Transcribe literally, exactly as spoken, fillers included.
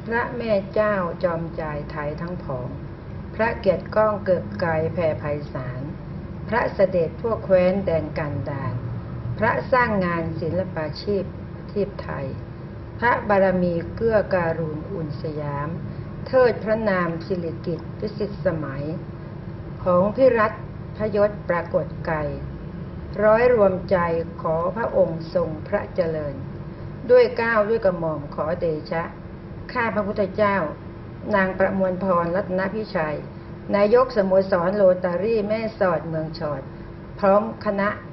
พระแม่เจ้าจอมจ่ายไทยทั้งผองพระเกียรติก้องเกิดไกลแผ่ไพศาลพระเสด็จทั่วแคว้นแดนกันดารพระสร้างงานศิลปาชีพทีพไทยพระบารมีเกื้อการุณอุ่นสยามเทิดพระนามสิริกิติ์พิสิทธิสมัยของพิรัตพยศปรากฏไกรร้อยรวมใจขอพระองค์ทรงพระเจริญด้วยเกล้าด้วยกระหม่อมขอเดชะข้าพระพุทธเจ้านางประมวลพรรัตนพิชัยนายกสโมสรโรตารี่แม่สอดเมืองชอดพร้อมคณะ